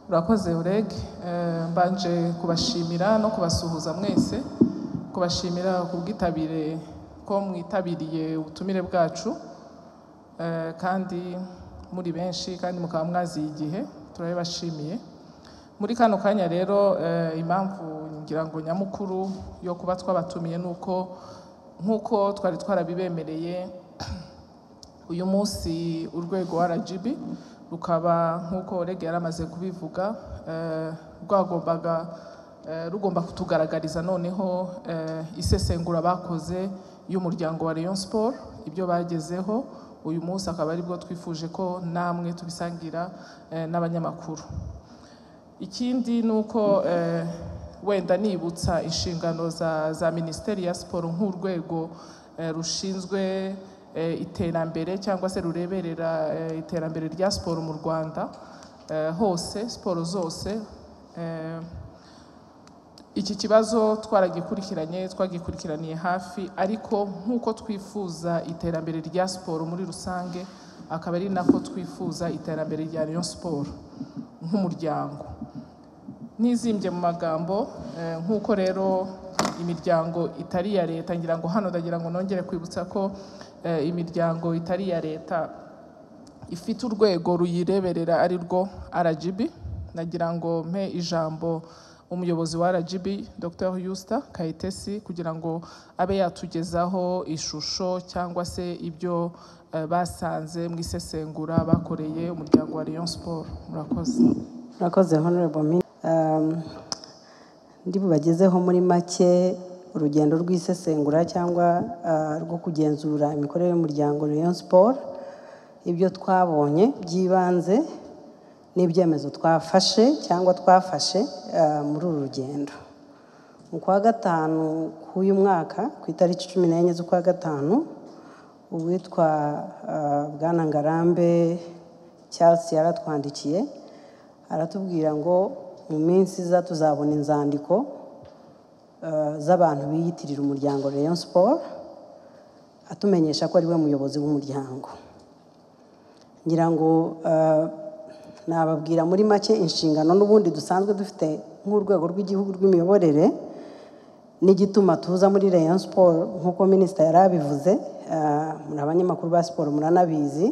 Urakoze Ureg, mbanje kubashimira no kubasuhuza mwese, kubashimira kubwitabire ko mwitabiriye ubutumire bwacu, kandi muri benshi kandi mukaba mwaziye igihe, turabibashimiye. Muri kano kanya rero impamvu ngira ngo nyamukuru yo kuba twabatumiye nuko nkuko twari twarabibemereye uyu munsi urwego RGB rukaba nkuko Ureg yaramaze kubivuga rugomba kutugaragariza noneho isesengura bakoze y'umuryango wa Rayon Sports, ibyo bagezeho uyu munsi akaba aribwo twifuje ko namwe tubisangira n'abanyamakuru. Ikindi nuko wenda nibutsa inshingano za Ministeri ya Sport nk'urwego rushinzwe iterambere cyangwa se rureberera iterambere rya sport mu Rwanda hose, sport zose. Iki kibazo twagikurikiraniye hafi, ariko nkuko twifuza iterambere rya sport muri rusange, akaba ari nako twifuza iterambere rya Rayon Sports nk'umuryango. Nizimbye mu magambo, nkuko rero imiryango itari ya leta, ngira ngo hano ndagira ngo nongere kwibutsa ko imiryango itari ya leta ifite urwego ruyireberera ari rwo RGB. Nagira ngo mpe ijambo umuyobozi wa RGB Dr. Yusta Kayitesi kugira ngo abe yatugezaho ishusho cyangwa se ibyo basanze mu isesengura bakoreye umuryango wa Rayon Sports. Murakoze honorable. Ndi bubagezeho muri make urugendo rw'isesengura cyangwa rwo kugenzura imikorere y'umuryango Rayon Sports, ibyo twabonye byibanze n'ibyemezo twafashe muri uru rugendo. Mu kwa gatanu k'uyu mwaka ku itariki 14 z'ukwa gatanu, uwitwa Bwana Ngarambe Charles yaratwandikiye aratubwira ngo mu minsi iza tuzabona inzandiko z'abantu biyitirira umuryango Rayon Sports, atumenyesha ko ari we muyobozi w'umuryango. Ngira ngo nababwira muri make inshingano n'ubundi dusanzwe dufite nk'urwego rw'igihugu rw'imiyoborere n'igituma tuza muri Rayon Sports. Nk'uko minisita yarabivuze, muri abanyamakuru ba siporo muranabizi,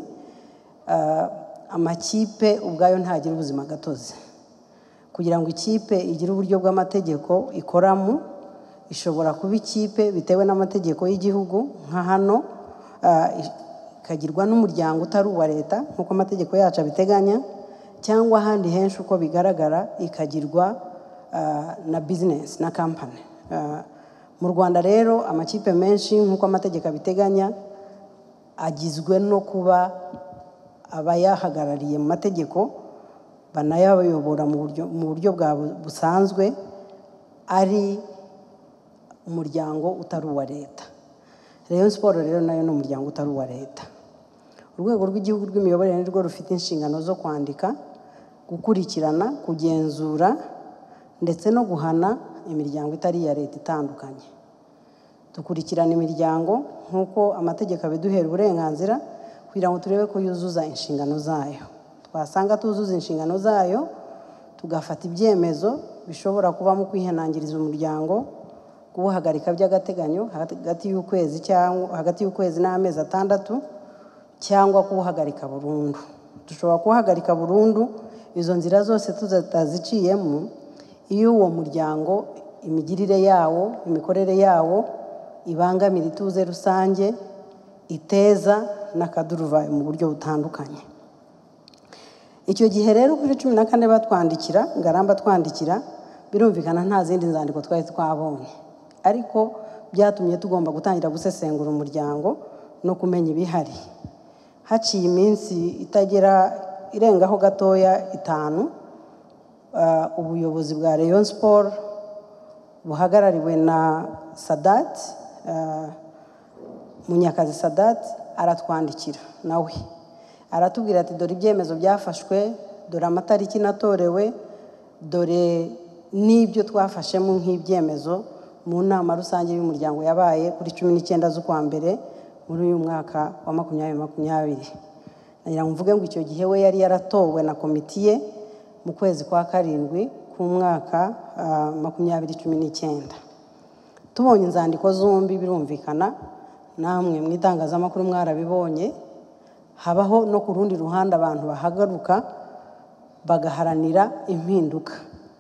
amakipe ubwayo ntagira ubuzima gatozi. Kugira ngo ikipe igire uburyo bw'amategeko ikoramo, ishobora kuba ikipe bitewe n'amategeko y'igihugu nka hano, ikagirwa n'umuryango utari uwa leta nk'uko amategeko yacu abiteganya, cyangwa ahandi henshi uko bigaragara ikagirwa na business na company. Mu Rwanda rero amakipe menshi nk'uko amategeko abiteganya agizwe no kuba abayahagarariye mu mategeko banayabayobora mu buryo busanzwe ari umuryango utari uwa leta. Rayon Sports rero nayo ni umuryango utari uwa leta. Urwego rw'igihugu rw'imiyoborere nirwo rufite inshingano zo kwandika, gukurikirana, kugenzura ndetse no guhana imiryango itari iya leta itandukanye. Dukurikirana imiryango nk'uko amategeko abiduhera uburenganzira kugira ngo turebe ko yuzuza inshingano zayo. Twasanga tuzuza inshingano zayo, tugafata ibyemezo bishobora kuba mu kwihanangiriza umuryango, kuwuhagarika by'agateganyo hagati y'ukwezi n'amezi 6, cyangwa kuwuhagarika burundu. Dushobora kuwuhagarika burundu izo nzira zose tutaziciyemo iyo uwo muryango imigirire yawo, imikorere yawo ibangamira ituze rusange, iteza n'akaduruvayo mu buryo butandukanye. Icyo gihe rero kuri 14 batwandikira, Ngaramba twandikira, birumvikana nta zindi nzandiko twari twabonye, ariko byatumye tugomba gutangira gusesengura umuryango no kumenya ibihari. Haciye iminsi irengaho gatoya 5, ubuyobozi bwa Rayon Sports buhagarariwe na Sadate, Munyakazi Sadate aratwandikira nawe aratubwira ati dore ibyemezo byafashwe, dore amatariki natorewe, dore n'ibyo twafashemo nk'ibyemezo mu nama rusange y'umuryango yabaye kuri 19 z'ukwa mbere muri uyu mwaka wa 2020. Nagira mvuge ngo icyo gihe we yari yaratowe na komitiye mu kwezi kwa karindwi k'umwaka 2019. Tubonye inzandiko zombi birumvikana, namwe mu itangazamakuru mwarabibonye, habaho no ku rundi ruhande abantu bahagaruka bagaharanira impinduka.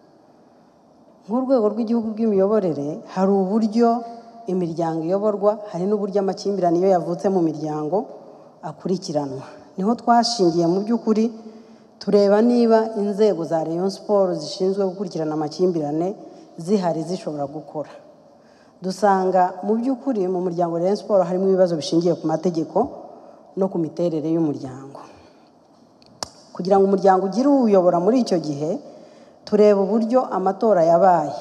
Nk'urwego rw'igihugu rw'imiyoborere hari uburyo imiryango iyoborwa, hari n'uburyo amakimbirane iyo yavutse mu miryango akurikiranwa. Niho twashingiye mu by'ukuri tureba niba inzego za Rayon Sports zishinzwe gukurikirana amakimbirane zihari zishobora gukora. Dusanga mu by'ukuri mu muryango Rayon Sports harimo ibibazo bishingiye ku mategeko no ku miterere y'umuryango. Kugira ngo umuryango ugire uwuyobora muri icyo gihe, tureba uburyo amatora yabaye,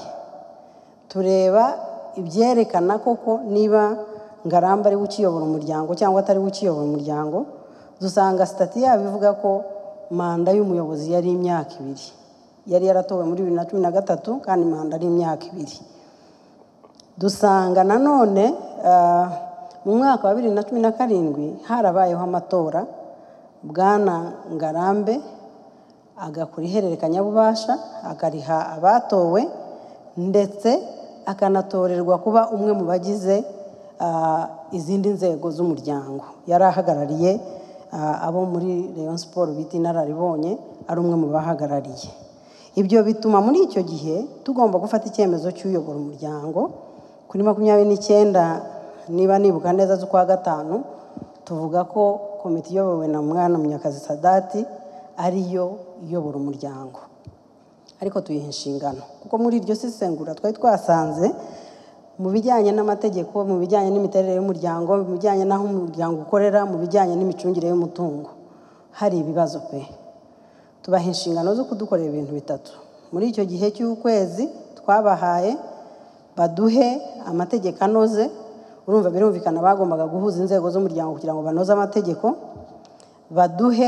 tureba ibyerekana koko niba Ngarambe ari ukiyobora umuryango cyangwa atari ukiyobora umuryango. Dusanga stati yabo ivuga ko manda y'umuyobozi yari imyaka 2, yari yaratowe muri 2013 kandi manda ari imyaka 2. Dusanga nanone mu mwaka wa 2017 harabayeho amatora, Bwana Ngarambe agakora ihererekanyabubasha akariha abatowe ndetse akanatorerwa kuba umwe mu bagize izindi nzego z'umuryango. Yari ahagarariye abo muri Rayon Sports bita inararibonye, ari umwe mu bahagarariye. Ibyo bituma muri icyo gihe tugomba gufata icyemezo cy'uyobora umuryango kuri 29 niba nibuka neza z'ukwa 5, tuvuga ko komite iyobowe na Mwana Munyakazi Sadate ariyo iyobora umuryango, ariko tuyiha inshingano kuko muri iryo sesengura twari twasanze mu bijyanye n'amategeko, mu bijyanye n'imiterere y'umuryango, mu bijyanye n'aho umuryango ukorera, mu bijyanye n'imicungire y'umutungo hari ibibazo pe. Tubaha inshingano zo kudukorera ibintu 3 muri icyo gihe cy'ukwezi twabahaye, baduhe amategeko anoze. Urumva birumvikana bagombaga guhuza inzego z'umuryango kugira ngo banoze amategeko, baduhe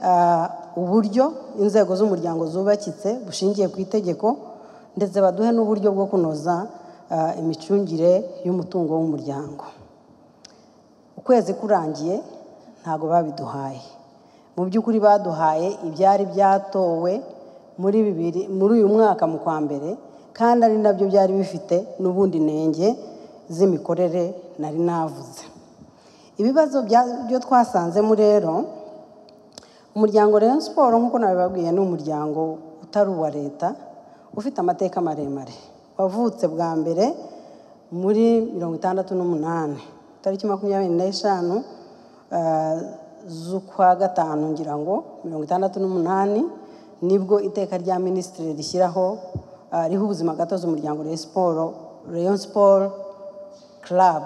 uburyo inzego z'umuryango zubakitse bushingiye ku itegeko, ndetse baduhe n'uburyo bwo kunoza imicungire y'umutungo w'umuryango. Ukwezi kurangiye ntago babiduhaye. Mu by'ukuri baduhaye ibyari byatowe muri uyu mwaka mu kwa mbere, kandi ari nabyo byari bifite n'ubundi nenge z'imikorere nari navuze. Ibibazo byo twasanzemo rero, umuryango Rayon Sports nk'uko nabibabwiye ni umuryango utari uwa leta, ufite amateka maremare. Wavutse bwa mbere muri 68, tariki 25 z'ukwa 5 ngira ngo 68 nibwo iteka rya minisitiri rishyiraho riho ubuzima gatozi umuryango Rayon Sports Club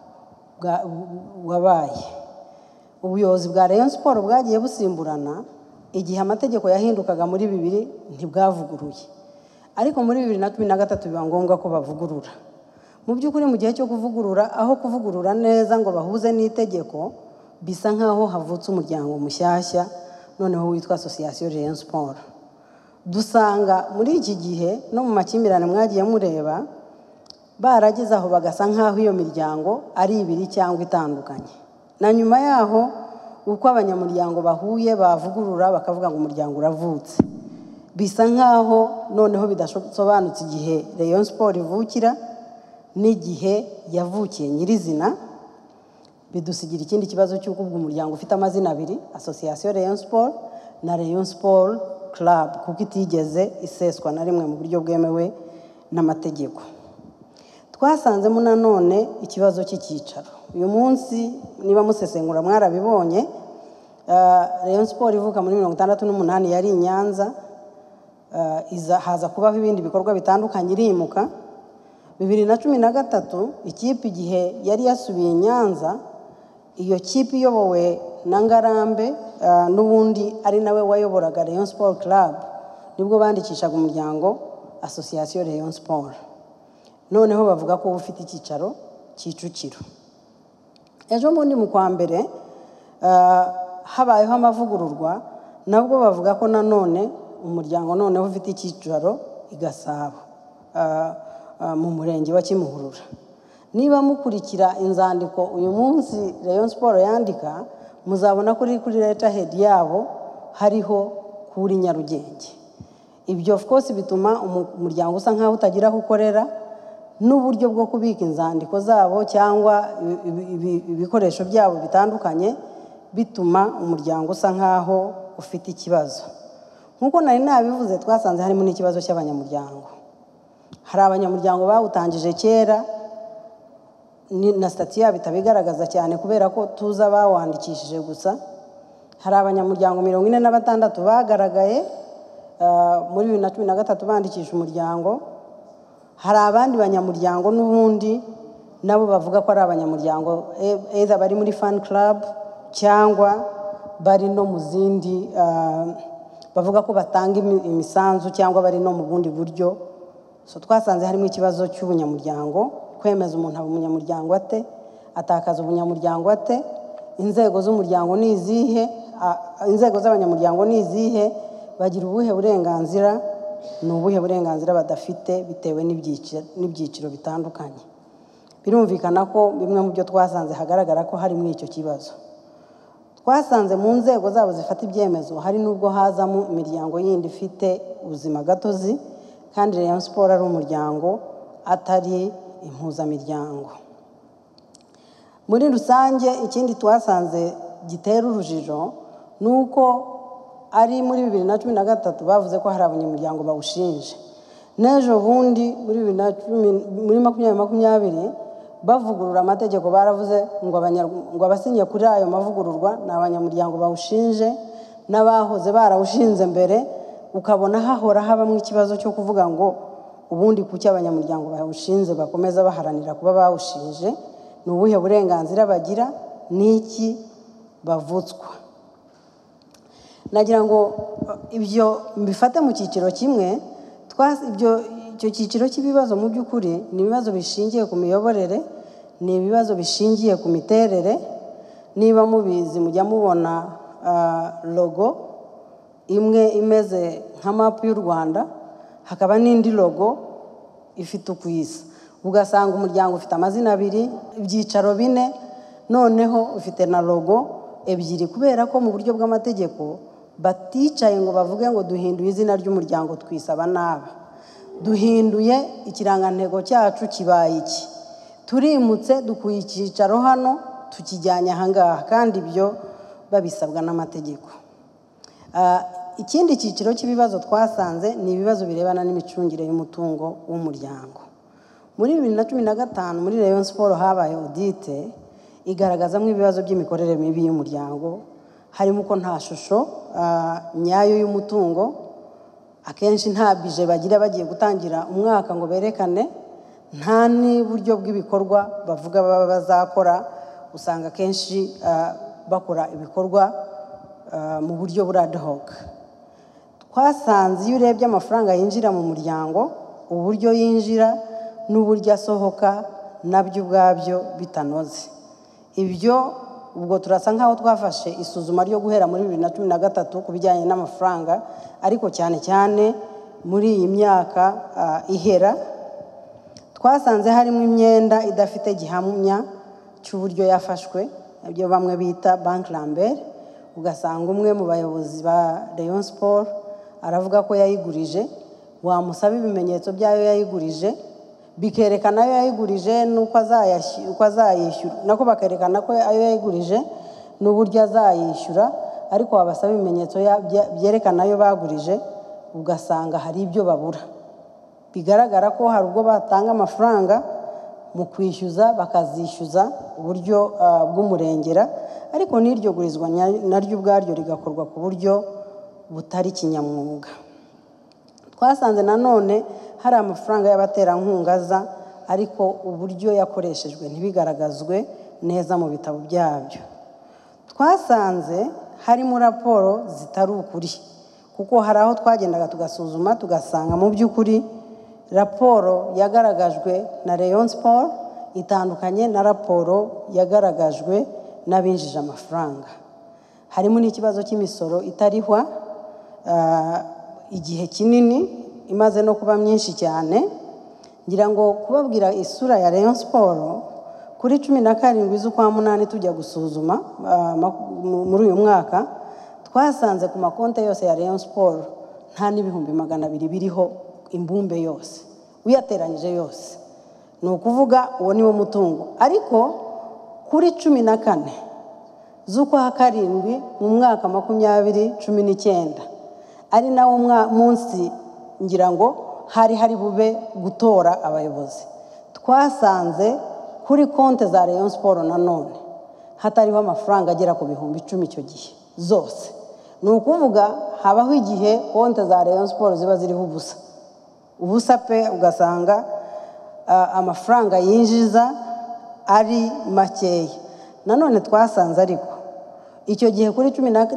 wabaye. Ubuyobozi bwa Rayon Sports bwagiye busimburana igihe amategeko yahindukaga muri 2000 ntibwavuguruye, ariko muri 2013 biba ngombwa ko bavugurura. Mu by'ukuri mu gihe cyo kuvugurura, aho kuvugurura neza ngo bahuze n'itegeko, bisa nkaho havutse umuryango mushyashya noneho witwa Association Rayon Sports. Dusanga muri iki gihe no mu makimbirane mwagiye mureba barageze aho bagasa nkaho iyo miryango ari 2 cyangwa itandukanye, na nyuma yaho uko abanyamuryango bahuye bavugurura bakavuga ngo umuryango uravutse. Bisa nkaho noneho bidasobanutse igihe Rayon Sports ivukira n'igihe yavukiye nyirizina. Bidusigira ikindi kibazo cy'uko ubwo umuryango ufite amazina 2, Association Rayon Sports na Rayon Sports Club, kuko itigeze iseswa na rimwe mu buryo bwemewe n'amategeko. Twasanzemo nanone ikibazo cy'icyicaro. Uyu munsi niba musesengura mwarabibonye, Rayon Sports ivuka muri 68 yari Nyanza, haza kubaho ibindi bikorwa bitandukanye irimuka. 2013 ikipe igihe yari yasubiye Nyanza, iyo kipe iyobowe na Ngarambe n'ubundi ari nawe wayoboraga Rayon Sports Club, nibwo bandikishaga umuryango Association Rayon Sports. Noneho bavuga ko ufite icyicaro Kicukiro. Ejo bundi mu kwa mbere habayeho amavugururwa, nabwo bavuga ko nanone umuryango noneho ufite icyicaro i Gasabo mu murenge wa Kimihurura. Niba mukurikira inzandiko uyu munsi Rayon Sports yandika, muzabona kuri letterhead yabo hariho kuri Nyarugenge. ibyo of course bituma umuryango usa nkaho utagira aho ukorera n'uburyo bwo kubika inzandiko zabo cyangwa ibikoresho byabo bitandukanye bituma umuryango usa nkaho ufite ikibazo. Nkuko nari nabivuze, twasanze harimo n'ikibazo cy'abanyamuryango. Hari abanyamuryango bawutangije kera na stati yabo bitabigaragaza cyane kubera ko tuza bawandikishije gusa. Hari abanyamuryango 46 bagaragaye muri 2013 bandikisha umuryango. Hari abandi banyamuryango n'ubundi nabo bavuga ko ari abanyamuryango either bari muri fan club cyangwa bari no mu zindi bavuga ko batanga imisanzu cyangwa bari no mu bundi buryo. So twasanze harimo ikibazo cy'ubunyamuryango, kwemeza umuntu aba umunyamuryango ate, atakaza ubunyamuryango ate, inzego z'umuryango ni izihe, inzego z'abanyamuryango ni izihe, bagira ubuhe burenganzira, ni ubuhe burenganzira badafite bitewe n'ibyiciro bitandukanye. Birumvikana ko bimwe mu byo twasanze hagaragara ko harimo icyo kibazo. Twasanze mu nzego zabo zifata ibyemezo hari n'ubwo hazamo imiryango yindi ifite ubuzima gatozi, kandi Rayon Sports ari umuryango atari impuzamiryango. Muri rusange ikindi twasanze gitera urujijo nuko ari muri 2013 bavuze ko hari abanyamuryango bawushinje. N'ejo bundi muri 2020 bavugurura amategeko baravuze ngo abasinye kuri ayo mavugururwa ni abanyamuryango bawushinje n'abahoze barawushinze mbere, ukabona hahora habamo ikibazo cyo kuvuga ngo ubundi kuki abanyamuryango bawushinze bakomeza baharanira kuba bawushinje, ni ubuhe burenganzira bagira, n'iki bavutswa. Nagira ngo ibyo mbifate mu cyiciro kimwe. Icyo cyiciro cy'ibibazo mu by'ukuri ni ibibazo bishingiye ku miyoborere, ni ibibazo bishingiye ku miterere. Niba mubizi mujya mubona logo imwe imeze nka map y'u Rwanda, hakaba n'indi logo ifite ukwisa, ugasanga umuryango ufite amazina abiri, ibyicaro 4, noneho ufite na logo ebyiri, kubera ko mu buryo bw'amategeko baticaye ngo bavuge ngo duhinduye izina ry'umuryango twisaba naba, duhinduye ikirangantego cyacu kibaye iki, turimutse dukuye icyicaro hano tukijyanye ahangaha, kandi ibyo babisabwa n'amategeko. Ikindi cyiciro cy'ibibazo twasanze ni ibibazo birebana n'imicungire y'umutungo w'umuryango. Muri 2015 muri Rayon Sports habaye audit igaragazamo ibibazo by'imikorere mibi y'umuryango, harimo ko nta shusho nyayo y'umutungo, akenshi nta bije bagira bagiye gutangira umwaka ngo berekane, nta n'uburyo bw'ibikorwa bavuga baba bazakora, usanga kenshi bakora ibikorwa mu buryo buri ad hoc. Twasanze iyo urebye amafaranga yinjira mu muryango, uburyo yinjira n'uburyo asohoka nabyo ubwabyo bitanoze. Ibyo ubwo turasa nkaho twafashe isuzuma ryo guhera muri 2013 ku bijyanye n'amafaranga, ariko cyane cyane muri iyi myaka ihera twasanze harimo imyenda idafite gihamya cy'uburyo yafashwe, ibyo bamwe bita bank Lambert. Ugasanga umwe mu bayobozi ba Rayon Sports aravuga ko yayigurije, wamusaba ibimenyetso byayo yayigurije, bikerekana ayo yayigurije nuko azayishyura, nako bakerekana ko ayo yayigurije n'uburyo azayishyura, ariko wabasaba ibimenyetso byerekana ayo bagurije, ugasanga hari ibyo babura. Bigaragara ko hari ubwo batanga amafaranga mu kwishyuza bakazishyuza uburyo bw'umurengera, ariko n'iryo gurizwa naryo ubwaryo rigakorwa ku buryo butari kinyamwuga. Twasanze nanone hari amafaranga y'abaterankunga aza, ariko uburyo yakoreshejwe ntibigaragazwe neza mu bitabo byabyo. Twasanze harimo raporo zitari ukuri, kuko hari aho twagendaga tugasuzuma tugasanga mu by'ukuri raporo yagaragajwe na Rayon Sports itandukanye na raporo yagaragajwe n'abinjije amafaranga. Harimo n'ikibazo cy'imisoro itarihwa igihe kinini, imaze no kuba myinshi cyane. Ngira ngo kubabwira isura ya Rayon Sports, kuri 17 z'ukwa munani tujya gusuzuma muri uyu mwaka, twasanze ku makonte yose ya Rayon Sports nta n'ibihumbi 200 biriho imbumbe yose uyateranyije yose. Ni ukuvuga uwo niwo mutungo. Ariko kuri 14 z'ukwa karindwi mu mwaka 2019 ari nawo munsi ngira ngo hari bube gutora abayobozi, twasanze kuri konte za Rayon Sports nanone hatariho amafaranga agera ku bihumbi 10 icyo gihe zose. Ni ukuvuga habaho igihe konte za Rayon Sports ziba ziriho ubusa pe, ugasanga amafaranga yinjiza ari makeya. Nanone twasanze ariko icyo gihe kuri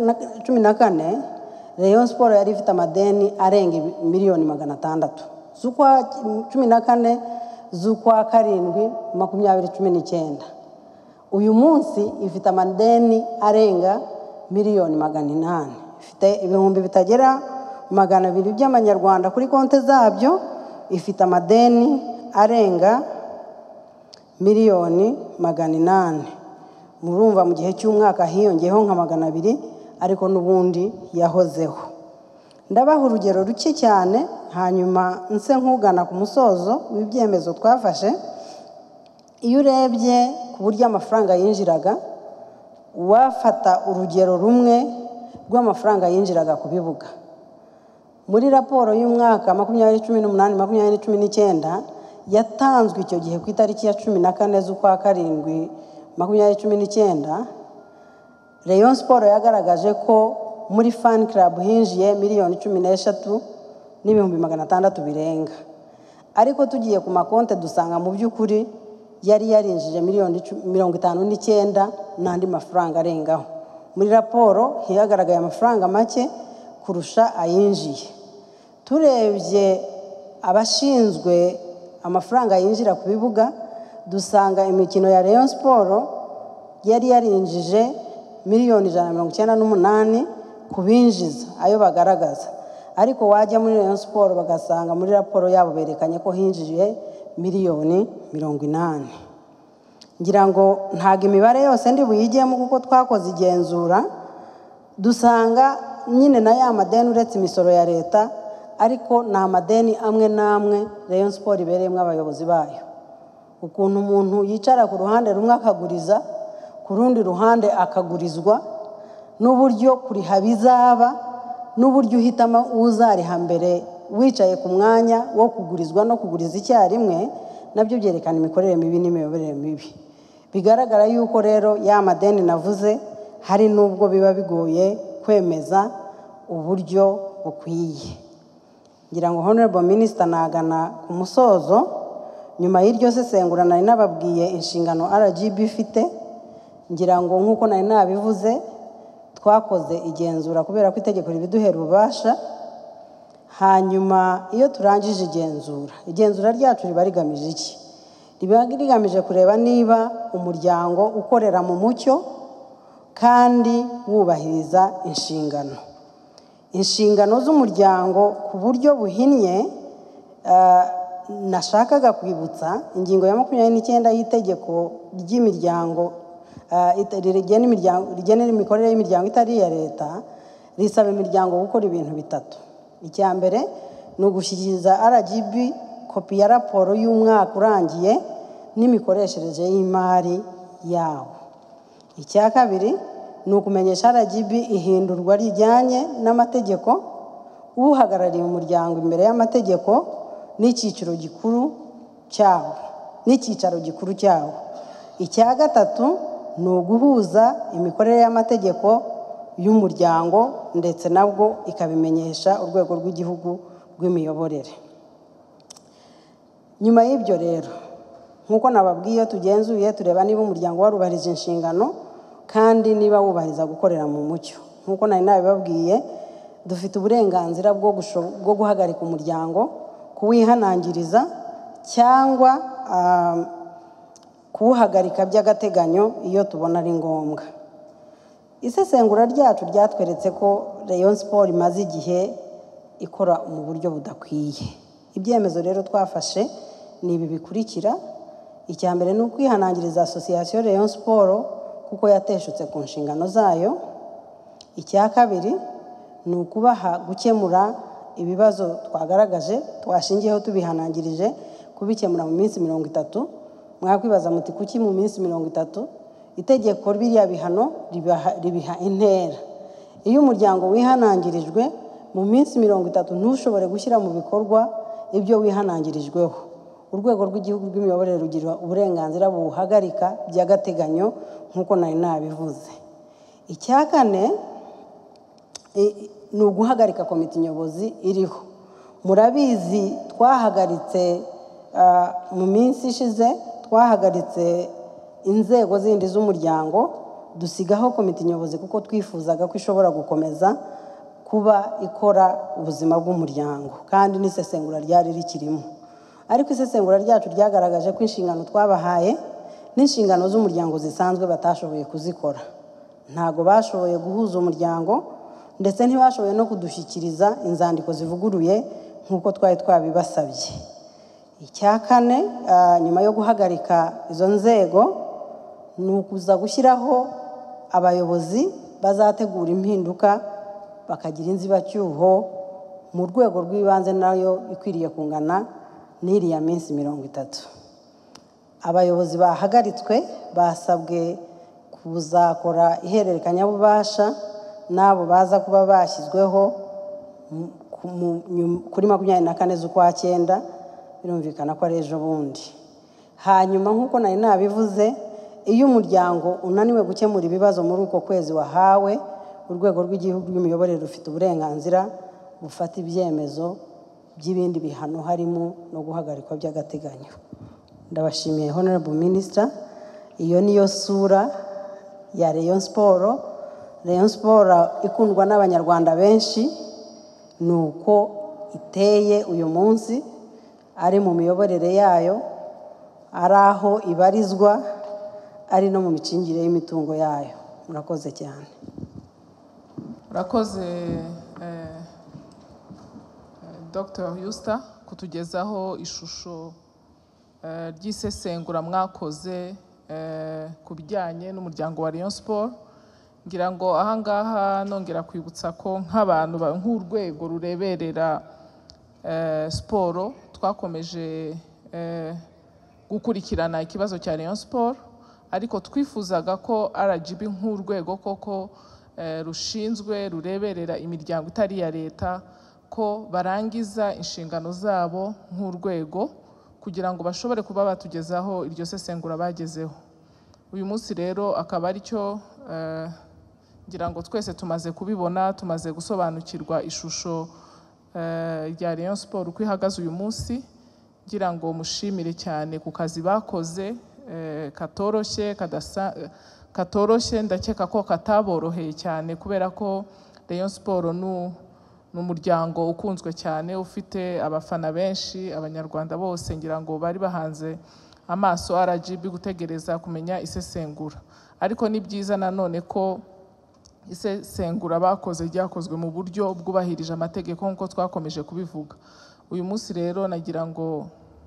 14 Rayon Sports yari ifite amadeni arenga miliyoni 600 z'ukwa 14 z'ukwa karindwi 2019. Uyu munsi ifite amadeni arenga miliyoni 800, ifite ibihumbi bitagera 200 by'amanyarwanda kuri konte zabyo, ifite amadeni arenga miliyoni 800. Murumva mu gihe cy'umwaka hiyongeyeho nka 200, ariko n'ubundi yahozeho. Ndabaha urugero ruke cyane hanyuma nse nkugana ku musozo w'ibyemezo twafashe. Iyo urebye ku buryo amafaranga yinjiraga, wafata urugero rumwe rw'amafaranga yinjiraga ku bibuga. Muri raporo y'umwaka 2018-2019 yatanzwe icyo gihe ku itariki ya 14 z'ukwa karindwi 2019, Rayon Sports yagaragaje ko muri fan club hinjiye miliyoni 13 n'ibihumbi 600 birenga. Ariko tugiye ku makonte dusanga mu by'ukuri yari yarinjije miliyoni 59 n'andi mafaranga arengaho. Muri raporo hiyagaragaye amafaranga make kurusha ayinjiye. Turebye abashinzwe amafaranga yinjira ku bibuga, dusanga imikino ya Rayon Sports yari yarinjije miliyoni 198 kubinjiza ayo bagaragaza. Ariko wajya muri Rayon Sports bagasanga muri raporo yabo berekanye ko hinjiye miliyoni 80. Ngira ngo ntago imibare yose ndi buyigiyemo kuko twakoze igenzura, dusanga nyine na ya madeni uretse imisoro ya leta, ariko na amadeni amwe namwe Rayon Sports ibereyemo abayobozi bayo. Ukuntu umuntu yicara ku ruhande rumwe akaguriza, ku rundi ruhande akagurizwa, n'uburyo kuriha bizaba, n'uburyo uhitamo uzariha mbere wicaye ku mwanya wo kugurizwa no kuguriza icyarimwe, nabyo byerekana imikorere mibi n'imiyoborere mibi. Bigaragara yuko rero ya madeni navuze hari nubwo biba bigoye kwemeza uburyo bukwiye. Ngira ngo Honorable Minister nagana ku musozo, nyuma y'iryo sesengura nari nababwiye inshingano RGB ifite. Ngira ngo nkuko nari nabivuze, twakoze igenzura kubera ko itegeko ribiduhera ububasha. Hanyuma iyo turangije igenzura ryacu riba rigamije iki? Riba rigamije kureba niba umuryango ukorera mu mucyo kandi wubahiriza inshingano z'umuryango ku buryo buhinnye. Nashakaga kwibutsa ingingo ya 29 y'itegeko ry'imiryango rigena imikorere y'imiryango itari iya leta, risaba imiryango gukora ibintu bitatu. Icya mbere ni ugushyikiriza RGB kopi ya raporo y'umwaka urangiye n'imikoreshereze y'imari yawo. Icya kabiri ni ukumenyesha RGB ihindurwa rijyanye n'amategeko, uhagarariye umuryango imbere y'amategeko n'icyicaro gikuru cyawo. Icya gatatu ni uguhuza imikorere y'amategeko y'umuryango ndetse nabwo ikabimenyesha urwego rw'igihugu rw'imiyoborere. Nyuma y'ibyo rero, nkuko nababwiye, tugenzuye tureba niba umuryango warubahirije inshingano kandi niba wubahiriza gukorera mu mucyo. Nkuko nari nabibabwiye, dufite uburenganzira bwo guhagarika umuryango, kuwihanangiriza cyangwa kuwuhagarika by'agateganyo iyo tubona ari ngombwa. Isesengura ryacu ryatweretse ko Rayon Sports imaze igihe ikora mu buryo budakwiye. Ibyemezo rero twafashe ni ibi bikurikira. Icya mbere ni ukwihanangiriza Association Rayon Sports kuko yateshutse ku nshingano zayo. Icya kabiri ni ukubaha gukemura ibibazo twagaragaje twashingiyeho tubihanangirije kubikemura mu minsi 30. Mwakwibaza muti kuki mu minsi 30? Itegeko biriya bihano ribiha intera. Iyo umuryango wihanangirijwe mu minsi 30 ntushobore gushyira mu bikorwa ibyo wihanangirijweho, urwego rw'igihugu rw'imiyoborere rugira uburenganzira buhagarika by'agateganyo nk'uko nari nabivuze. Icya kane ni uguhagarika komite nyobozi iriho. Murabizi twahagaritse mu minsi ishize twahagaritse inzego zindi z'umuryango dusigaho komite nyobozi kuko twifuzaga ko ishobora gukomeza kuba ikora ubuzima bw'umuryango kandi n'isesengura ryari rikirimo. Ariko isesengura ryacu ryagaragaje ko inshingano twabahaye n'inshingano z'umuryango zisanzwe batashoboye kuzikora. Ntago bashoboye guhuza umuryango ndetse ntibashoboye no kudushyikiriza inzandiko zivuguruye nk'uko twari twabibasabye. Icya kane nyuma yo guhagarika izo nzego ni ukuza gushyiraho abayobozi bazategura impinduka bakagira inzibacyuho mu rwego rw'ibanze nayo ikwiriye kungana n'iriya minsi 30. Abayobozi bahagaritswe basabwe kuzakora ihererekanyabubasha n'abo baza kuba bashyizweho kuri 24 z'ukwa 9, birumvikana ko ari ejo bundi. Hanyuma nk'uko nari nabivuze, iyo umuryango unaniwe gukemura ibibazo muri uko kwezi wahawe, urwego rw'igihugu rw'imiyoborere rufite uburenganzira bufata ibyemezo by'ibindi bihano harimo no guhagarikwa by'agateganyo. Ndabashimiye Honorable Minister. Iyo niyo sura ya Rayon Sports. Rayon Sports ikundwa n'abanyarwanda benshi nuko iteye uyu munsi, ari mu miyoborere yayo, ari aho ibarizwa, ari no mu micingire y'imitungo yayo. Murakoze cyane. Murakoze Dr. Yusta kutugezaho ishusho ry'isesengura mwakoze ku bijyanye n'umuryango wa Rayon Sports. Ngira ngo ahangaha nongera kwibutsa ko nk'abantu nk'urwego rureberera siporo twakomeje gukurikirana ikibazo cya Rayon Sports, ariko twifuzaga ko RGB nk'urwego koko rushinzwe rureberera imiryango itari ya leta ko barangiza inshingano zabo nk'urwego kugira ngo bashobore kuba batugezaho iryo sesengura bagezeho. Uyu munsi rero akaba ari cyo ngira ngo twese tumaze kubibona, tumaze gusobanukirwa ishusho rya Rayon Sports uko ihagaze uyu munsi. Ngira ngo mushimire cyane ku kazi bakoze katoroshye, ndakeka ko kataboroheye cyane kubera ko Rayon Sports ni umuryango ukunzwe cyane, ufite abafana benshi, abanyarwanda bose ngira ngo bari bahanze amaso RGB gutegereza kumenya isesengura. Ariko ni byiza nanone ko isesengura bakoze ryakozwe mu buryo bwubahirije amategeko nk'uko twakomeje kubivuga. Uyu munsi rero nagira ngo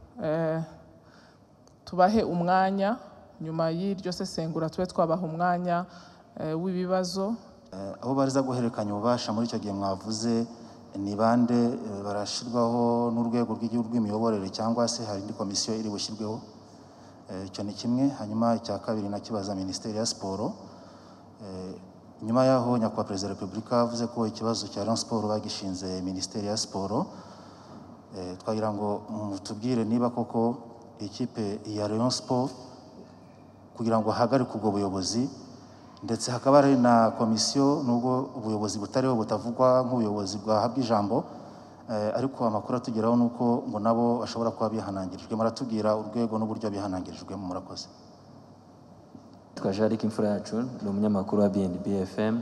tubahe umwanya nyuma y'iryo sesengura, tube twabaha umwanya w'ibibazo. Aho bariza guhererekanya ububasha muri icyo gihe mwavuze ni bande barashirwaho n'urwego rw'igihugu rw'imiyoborere cyangwa se hari indi komisiyo iri bushyirweho? Icyo ni kimwe. Hanyuma icya kabiri nakibaza Minisiteri ya Siporo. Nyuma yaho nyakubahwa Perezida wa Repubulika avuze ko ikibazo cya Rayon Sports bagishinze Minisiteri ya Siporo. Twagira ngo mutubwire niba koko ikipe ya Rayon Sports kugira ngo hagarike ubwo buyobozi, ndetse hakaba hari na komisiyo nubwo ubuyobozi butariho butavugwa nk'ubuyobozi bwahabwa ijambo, ariko amakuru atugeraho nuko ngo nabo bashobora kuba bihanangirijwe. Muratubwira urwego n'uburyo bihanangirijwe. Murakoze. Twajarika imfura yacu ni umunyamakuru wa BNB FM.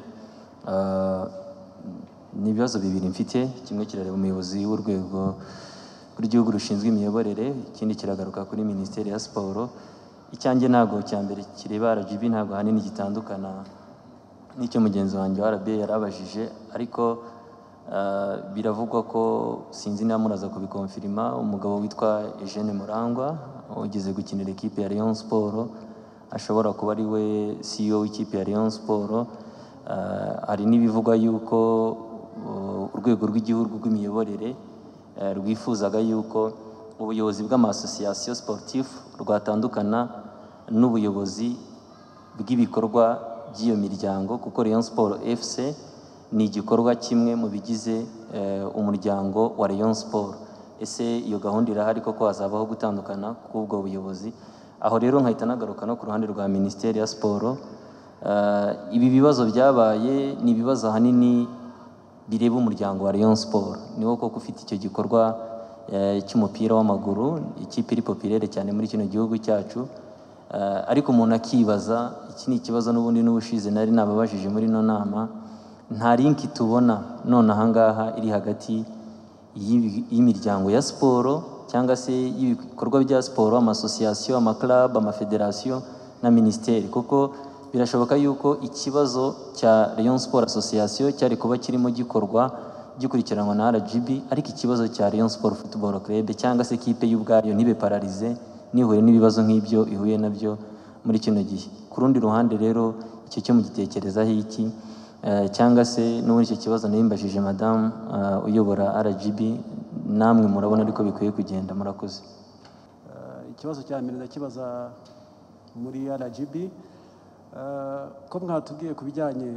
Ni ibibazo bibiri mfite, kimwe kirareba umuyobozi w'urwego rw'igihugu rushinzwe imiyoborere, ikindi kiragaruka kuri Minisiteri ya Siporo. Icyanjye ntago cya mbere kireba RGB, ntago hanini gitandukana n'icyo mugenzi wanjye wa RBA yarabajije, ariko biravugwa ko sinzi niba muraza kubikonfirima, umugabo witwa Eugene Murangwa ugeze gukinira ikipe ya Rayon Sports ashobora kuba ari we CEO w'ikipe ya Rayon Sports. Hari n'ibivugwa yuko urwego rw'igihugu rw'imiyoborere rwifuzaga yuko ubuyobozi bw'amasosiyasiyo sportif rwatandukana n'ubuyobozi bw'ibikorwa by'iyo miryango, kuko Rayon Sport FC ni igikorwa kimwe mu bigize umuryango wa Rayon Sport. Ese iyo gahunda irahari koko hazabaho gutandukana k'ubwo buyobozi? Aho rero nkahita nagaruka no ku ruhande rwa Minisiteri ya Siporo. Ibi bibazo byabaye ni ibibazo ahanini bireba umuryango wa Rayon Sport. Niwo koko ufite icyo gikorwa cy'umupira w'amaguru, ikipe iri populaire cyane muri kino gihugu cyacu. Ariko umuntu akibaza, iki ni ikibazo n'ubundi n'ubushize nari nababajije muri no nama, nta linki tubona none ahangaha iri hagati y'imiryango ya siporo cyangwa se y'ibikorwa bya siporo, amasosiyasiyo, amaklub, amafederasiyo na minisiteri, kuko birashoboka yuko ikibazo cya Rayon Sport Association cyari kuba kirimo gikurikiranwa na RGB, ariko ikibazo cya Rayon Sport Football Club cyangwa se kipe y'ubwayo ntibe paralize nihuye n'ibibazo nk'ibyo ihuye nabyo muri kino gihe. Ku rundi ruhande rero icyo cyo mugitekerezaho iki, cyangwa se n'ubundi icyo kibazo nayimbajije madame uyobora RGB, namwe murabona ariko bikwiye kugenda? Murakoze. Ikibazo cya mbere ndakibaza muri RGB, ko mwatubwiye ku bijyanye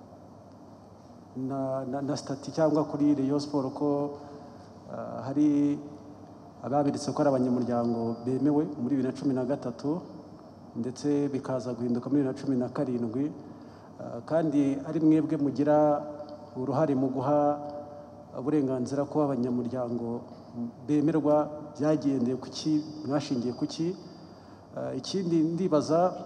na stati cyangwa kuri Rayon Sport ko hari ababiritse ko ari abanyamuryango bemewe muri 2013 ndetse bikaza guhinduka muri 2017, kandi ari mwebwe mugira uruhare mu guha uburenganzira ko abanyamuryango bemerwa, byagendeye kuki, mwashingiye kuki? Ikindi ndibaza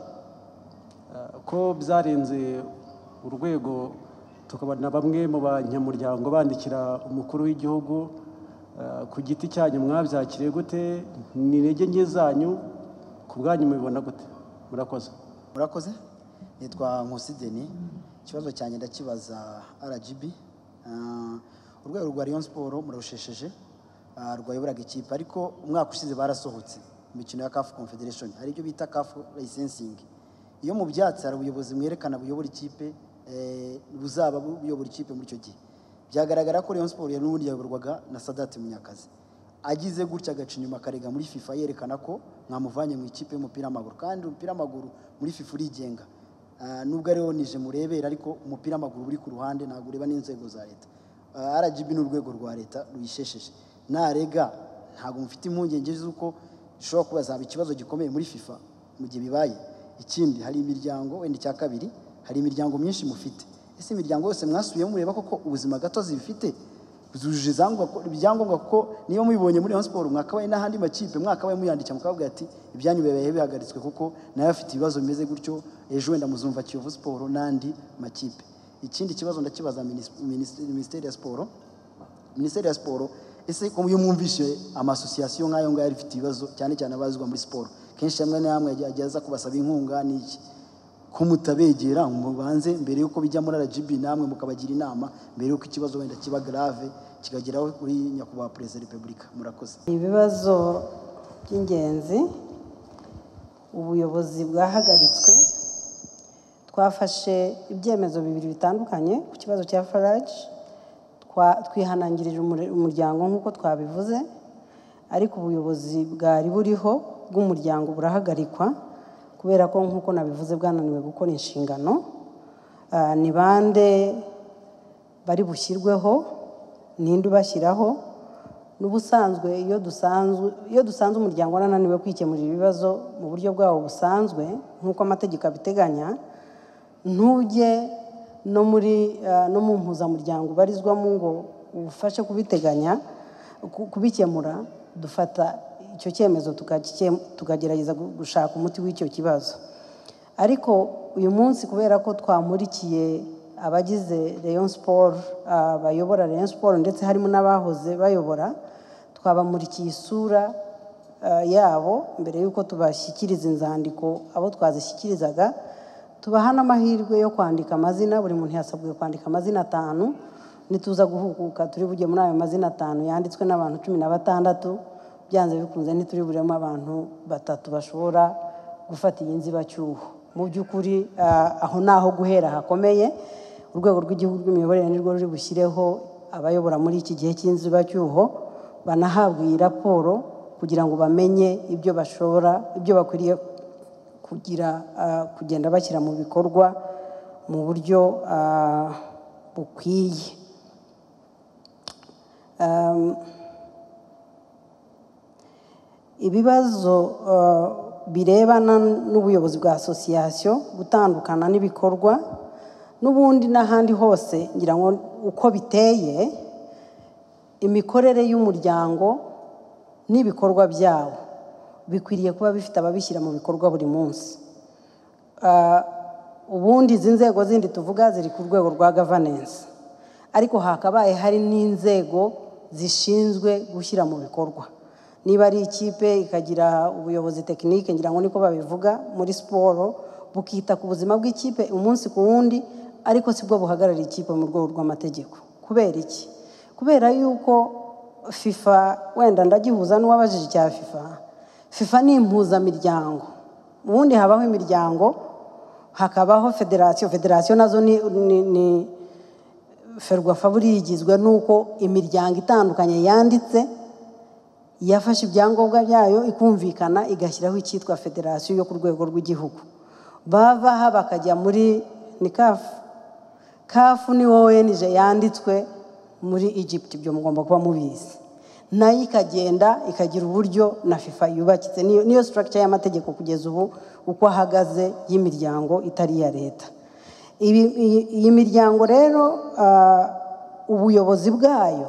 ko byarenze urwego tukabona bamwe mu banyamuryango bandikira umukuru w'igihugu, ku giti cyanyu mwabyakiriye gute? Ni intege nke zanyu ku bwanyu mubibona gute? Murakoze. Nitwa Nkusideni. Ikibazo cyanjye ndakibaza RGB. Urwego rwa Rayon Sport murushesheje rwayoboraga ikipe, ariko umwaka ushize barasohotse imikino ya CAF Confederation, hari ibyo bita CAF licensing. Iyo mu byatsi hari ubuyobozi mwerekana buyobora ikipe, buzaba buyobora ikipe muri icyo gihe. Byagaragara ko Rayon Sport n'ubundi yayoborwaga na Sadate Munyakazi, agize gutya agaca inyuma akarega muri FIFA yerekana ko mwamuvanye mu ikipe y'umupira w'amaguru, kandi umupira w'amaguru muri FIFA urigenga. Nubwo ariho nije murebera, ariko umupira w'amaguru uri ku ruhande ntabwo ureba n'inzego za leta. RGB n'urwego rwa leta ruyishesheje, narega ntabwo mufite impungenge z'uko ishobora kuba zaba ikibazo gikomeye muri FIFA mu gihe bibaye? Ikindi, hari imiryango, wenda icya kabiri, hari imiryango myinshi mufite. Ese imiryango yose mwasubiyemo mureba koko ubuzima gatozi bifite zujuje ibyangombwa? Kuko niba mubibonye muri Rayon Sport mwakabaye n'ahandi makipe mwakabaye muyandikira mukavuga ati ibyanyu bibaye bihagaritswe kuko nayo afite ibibazo bimeze gutyo, ejo wenda muzumva Kiyovu Sport n'andi makipe. Ikindi kibazo ndakibaza Minisiteri ya Sport. Minisiteri ya Sport, ese ko mwumvishe amasosiyasiyo nk'ayo ngayo afite ibibazo cyane cyane abazwa muri sport, kenshi hamwe na hamwe ajyaza kubasaba inkunga n'iki, kumutabegera mubanze mbere yuko bijya muri RGB, namwe mukabagira inama mbere yuko ikibazo wenda kiba grave kikageraho kuri nyakubahwa Perezida wa Repubulika? Murakoze. Ibibazo by'ingenzi, ubuyobozi bwahagaritswe, twafashe ibyemezo bibiri bitandukanye ku kibazo cya Farage. Twihanangirije umuryango nk'uko twabivuze, ariko ubuyobozi bwari buriho bw'umuryango burahagarikwa kubera ko nk'uko nabivuze bwananiwe gukora inshingano. Ni bande bari bushyirweho, ninde ubashyiraho? N'ubusanzwe iyo dusanze umuryango wananiwe kwikemurira ibibazo mu buryo bwawo busanzwe nk'uko amategeko abiteganya, ntujye no mu mpuzamuryango ubarizwamo ngo ubufashe kubiteganya kubikemura. Dufata icyo cyemezo tukagerageza gushaka umuti w'icyo kibazo. Ariko uyu munsi kubera ko twamurikiye abagize Rayon Sport, bayobora Rayon Sport ndetse harimo n'abahoze bayobora, twabamurikiye isura yabo mbere y'uko tubashyikiriza inzandiko abo twazishyikirizaga. Tubaha n'amahirwe yo kwandika amazina, buri muntu yasabwe kwandika amazina 5. Nituza guhuguka turi bujye muri ayo mazina 5 yanditswe n'abantu 16, byanze bikunze ntituri buremo abantu 3 bashobora gufata iyi nzibacyuho. Mu by'ukuri aho naho guhera hakomeye. Urwego rw'igihugu rw'imiyoborere nirwo ruri bushyireho abayobora muri iki gihe cy'inzibacyuho banahabwa iyi raporo kugira ngo bamenye ibyo bakwiriye kugenda bashyira mu bikorwa mu buryo bukwiye. Ibibazo birebana n'ubuyobozi bwa asosiyasiyo, gutandukana n'ibikorwa n'ubundi n'ahandi hose ngira ngo uko biteye, imikorere y'umuryango n'ibikorwa byawo bikwiriye kuba bifite ababishyira mu bikorwa buri munsi. Ubundi izi nzego zindi tuvuga ziri ku rwego rwa governance, ariko hakabaye hari n'inzego zishinzwe gushyira mu bikorwa. Niba ari ikipe ikagira ubuyobozi tekinike, ngira ngo niko babivuga muri siporo, bukita ku buzima bw'ikipe umunsi ku wundi, ariko sibwo buhagarariye ikipe mu rwego rw'amategeko. Kubera iki? Kubera yuko FIFA, wenda ndagihuza n'uwabajije icya FIFA ni impuzamiryango. Ubundi habaho imiryango, hakabaho federasiyo nazo ni ferwafa buriya igizwe n'uko imiryango itandukanye yanditse, yafashe ibyangombwa byayo ikumvikana igashyiraho icyitwa federasiyo yo ku rwego rw'igihugu. Bava aha bakajya muri ni kafu ni ONG yanditswe muri Egypt, ibyo mugomba kuba mubizi, nayo ikagenda ikagira uburyo na FIFA yubakitse. Niyo structure y'amategeko kugeza ubu uko ahagaze y'imiryango itari iya leta. Iyi miryango rero ubuyobozi bwayo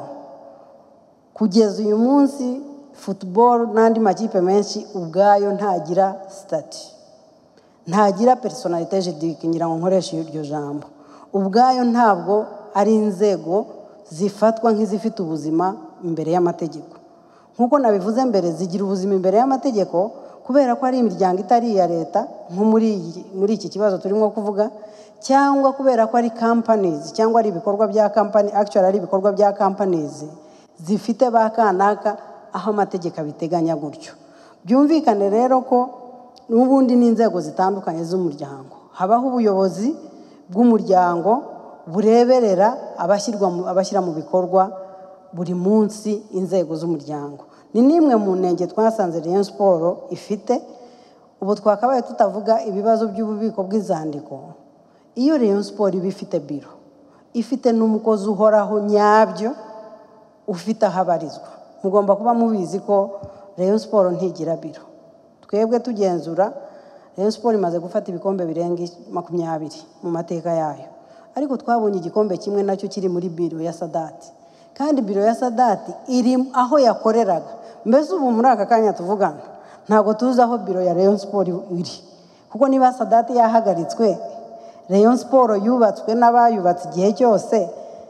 kugeza uyu munsi, football n'andi makipe menshi ubwayo ntagira stati, ntagira personalite juridique, ngira ngo nkoreshe iryo jambo. Ubwayo ntabwo ari inzego zifatwa nk'izifite ubuzima imbere y'amategeko. Nk'uko nabivuze mbere, zigira ubuzima imbere y'amategeko kubera ko ari imiryango itari iya leta, nko muri iki kibazo turimo kuvuga, cyangwa kubera ko ari companies, cyangwa ari ibikorwa bya company, actually ari ibikorwa bya companies zifite ba kanaka aho amategeko abiteganya gutyo. Byumvikane rero ko n'ubundi n'inzego zitandukanye z'umuryango, habaho ubuyobozi bw'umuryango bureberera abashyira mu bikorwa buri munsi inzego z'umuryango. Ni nimwe mu ntege twasanze Rayon Sports ifite. Ubu twakabaye tutavuga ibibazo by'ububiko bw'izandiko. Iyo Rayon Sports iba ifite biro, ifite n'umukozi uhoraho nyabyo, ufite aho abarizwa. Mugomba kuba mubizi ko Rayon Sports ntigira biro. Twebwe tugenzura, Rayon Sports imaze gufata ibikombe birenga 20 mu mateka yayo, ariko twabonye igikombe kimwe nacyo kiri muri biro ya Sadate, kandi biro ya Sadate iri aho yakoreraga. Mbese ubu muri aka kanya tuvugana ntabwo tuzi aho biro ya Rayon Sports iri, kuko niba Sadate yahagaritswe, Rayon Sports yubatswe n'abayubatse igihe cyose,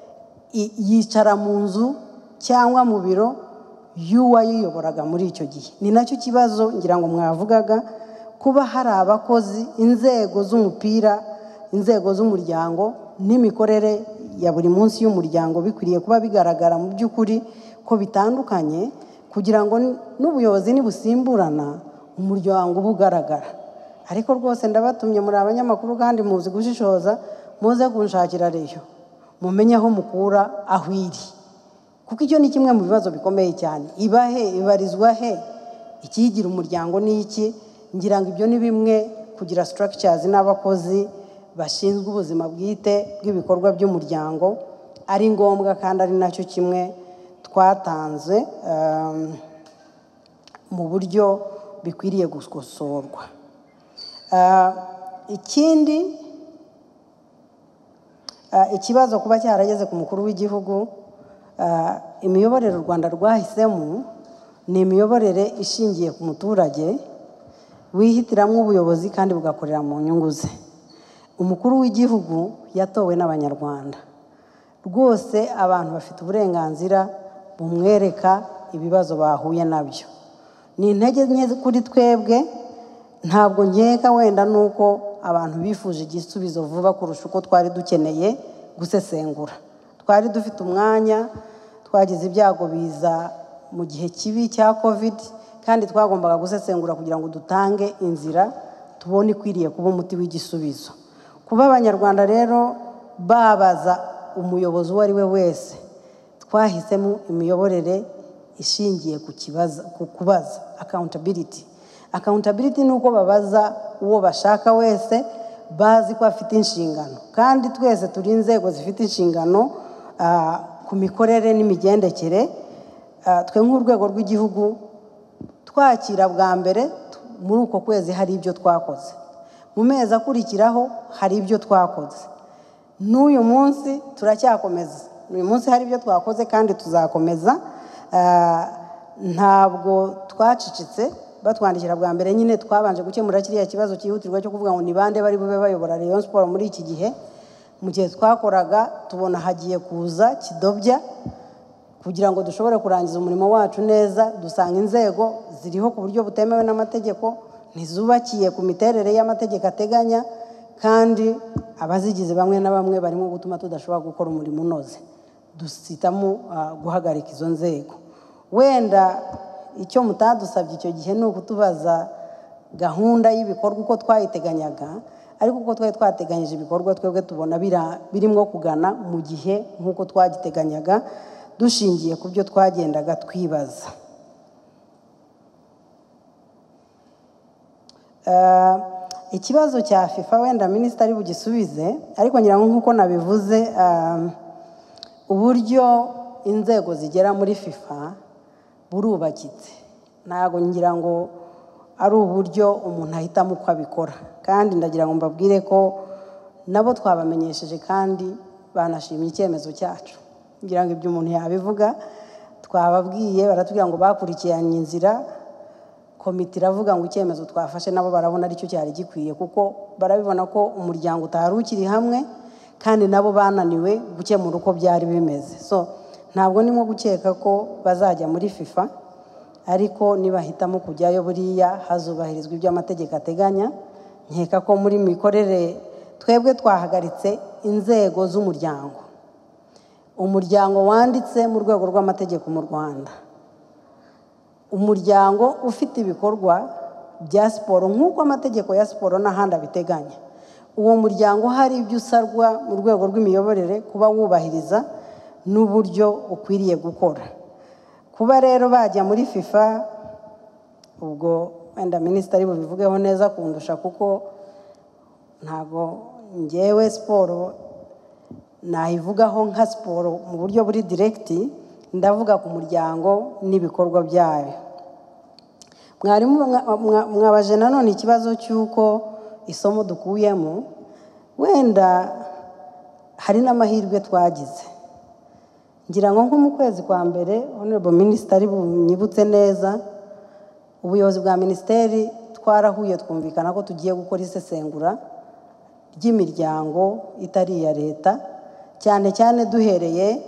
yicara mu nzu cyangwa mu biro y'uwayiyoboraga muri icyo gihe. Ni nacyo kibazo ngira ngo mwavugaga, kuba hari abakozi, inzego z'umupira, inzego z'umuryango n'imikorere ya buri munsi y'umuryango bikwiriye kuba bigaragara mu by'ukuri ko bitandukanye, kugira ngo n'ubuyobozi nibusimburana umuryango uba ugaragara. Ariko rwose ndabatumye, muri abanyamakuru kandi muzi gushishoza, muze kunshakira Rayon, mumenye aho mukura aho iri, kuko icyo ni kimwe mu bibazo bikomeye cyane. Ibahe, ibarizwa he, ikigira umuryango ni iki? Ngira ngo ibyo ni bimwe, kugira structures n'abakozi bashinzwe ubuzima bwite bw'ibikorwa by'umuryango ari ngombwa, kandi ari nacyo kimwe twatanze mu buryo bikwiriye gukosorwa. Ikindi, ikibazo kuba cyarageze ku mukuru w'igihugu, imiyoborere u Rwanda rwahisemo ni imiyoborere ishingiye ku muturage, wihitiramo ubuyobozi kandi bugakorera mu nyungu ze. Umukuru w'igihugu yatowe n'Abanyarwanda. Rwose abantu bafite uburenganzira bumwereka ibibazo bahuye nabyo. Ni intege nke kuri twebwe, ntabwo nkeka wenda nuko abantu bifuje igisubizo vuba kurusha uko twari dukeneye gusesengura. Twari dufite umwanya, twagize ibyago biza mu gihe kibi cya COVID, kandi twagombaga gusesengura kugira ngo dutange inzira tubone ikwiriye kuba umuti w'igisubizo. Kuba Abanyarwanda rero babaza umuyobozi uwo ari we wese twahisemo imiyoborere ishingiye ku kubaza accountability. Accountability ni uko babaza uwo bashaka wese bazi ko afite inshingano, kandi twese turi inzego zifite inshingano ku mikorere n'imigendekere. Twe nk'urwego rw'igihugu twakira bwa mbere muri uko kwezi hari ibyo twakoze, mu mezi akurikiraho hari ibyo twakoze, n'uyu munsi turacyakomeza. Uyu munsi hari ibyo twakoze kandi tuzakomeza. Ntabwo twacicitse. Batwandikira bwa mbere nyine twabanje gukemura kiriya kibazo cyihutirwa cyo kuvuga ngo ni bande bari bube bayobora Rayon Sports muri iki gihe. Mu gihe twakoraga tubona hagiye kuza kidobya kugira ngo dushobore kurangiza umurimo wacu neza. Dusanga inzego ziriho ku buryo butemewe n'amategeko, ntizubakiye ku miterere y'amategeko ateganya, kandi abazigize bamwe na bamwe barimo gutuma tudashobora gukora umurimo unoze. Dusitamo guhagarika izo nzego. Wenda icyo mutadusabye icyo gihe ni ukutubaza gahunda y'ibikorwa uko twayiteganyaga, ariko uko twari twateganyije ibikorwa twebwe tubona birimo kugana mu gihe nk'uko twagiteganyaga, dushingiye ku byo twagendaga twibaza. Ikibazo cya FIFA wenda minisitiri ari bugisubize, ariko ngira ngo nk'uko nabivuze, uburyo inzego zigera muri FIFA burubakitse. Ntabwo ngira ngo ari uburyo umuntu ahitamo uko abikora, kandi ndagira ngo mbabwire ko nabo twabamenyesheje kandi banashimye icyemezo cyacu. Ngira ngo ibyo umuntu yabivuga, twababwiye baratubwira ngo bakurikiranye inzira, komite iravuga ngo icyemezo twafashe nabo barabona aricyo cyari gikwiye, kuko barabibona ko umuryango utari ukiri hamwe kandi nabo bananiwe gukemura uko byari bimeze. So ntabwo ndimo gukeka ko bazajya muri FIFA, ariko nibahitamo kujyayo buriya hazubahirizwa ibyo amategeko ateganya. Nkeka ko muri mikorere twebwe twahagaritse inzego z'umuryango. Umuryango wanditse mu rwego rw'amategeko mu Rwanda, umuryango ufite ibikorwa bya siporo nk'uko amategeko ya siporo n'ahandi abiteganya. Uwo muryango hari ibyo usarwa mu rwego rw'imiyoborere kuba wubahiriza n'uburyo ukwiriye gukora. Kuba rero bajya muri FIFA, ubwo wenda minisitiri bubivugeho neza kundusha, kuko ntabwo ngewe siporo nayivugaho nka siporo mu buryo buri direkiti, ndavuga ku muryango n'ibikorwa byayo. Mwarimu mwabaje nanone ikibazo cy'uko isomo dukuyemo, wenda hari n'amahirwe twagize. Ngira ngo nko mu kwezi kwa mbere honorable minister bunyibutse neza, ubuyobozi bwa ministeri twarahuye twumvikana ko tugiye gukora isesengura ry'imiryango itari iya leta, cyane cyane duhereye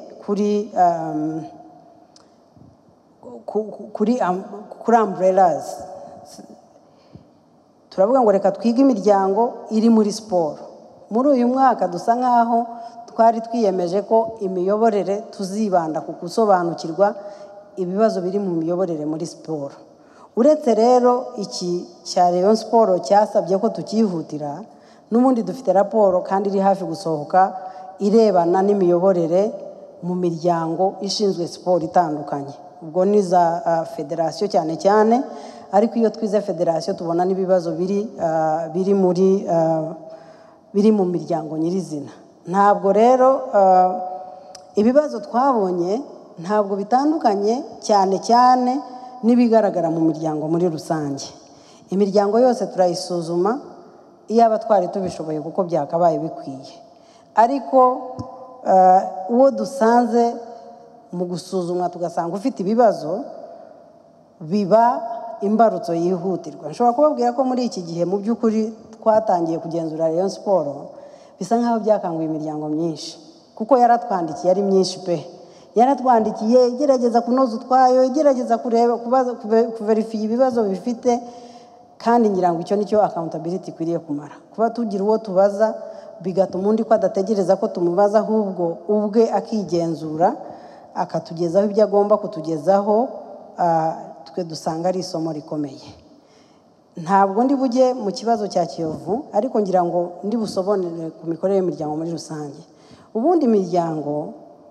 kuri umbrellas. Turavuga ngo reka twige imiryango iri muri siporo. Muri uyu mwaka dusa nkaho twari twiyemeje ko imiyoborere tuzibanda ku gusobanukirwa ibibazo biri mu miyoborere muri siporo. Uretse rero iki cya Rayon Sports cyasabye ko tukihutira, n'ubundi dufite raporo kandi iri hafi gusohoka irebana n'imiyoborere mu miryango ishinzwe siporo itandukanye. Ubwo ni za federasiyo cyane cyane, ariko iyo twize federasiyo tubona n'ibibazo biri mu miryango nyirizina. Ntabwo rero ibibazo twabonye ntabwo bitandukanye cyane cyane n'ibigaragara mu miryango muri rusange. Imiryango yose turayisuzuma iyaba twari tubishoboye kuko byakabaye bikwiye, ariko uwo dusanze mu gusuzumwa tugasanga ufite ibibazo, biba imbarutso yihutirwa. Nshobora kubabwira ko muri iki gihe mu by'ukuri twatangiye kugenzura Rayon Sports, bisa nkaho byakanguye imiryango myinshi, kuko yaratwandikiye ari myinshi pe. Yaratwandikiye igerageza kunoza utwayo, igerageza kureba kuverifiya ibibazo bifite, kandi ngira ngo icyo nicyo accountability ikwiriye kumara. Kuba tugira uwo tubaza bigatuma undi ko adategereza ko tumubaza, ahubwo ubwe akigenzura akatugezaho ibyo agomba kutugezaho, twe dusanga ari isomo rikomeye. Ntabwo ndi bujye mu kibazo cya Kiyovu, ariko ngira ngo ndi busobonere ku mikorere y'imiryango muri rusange. Ubundi imiryango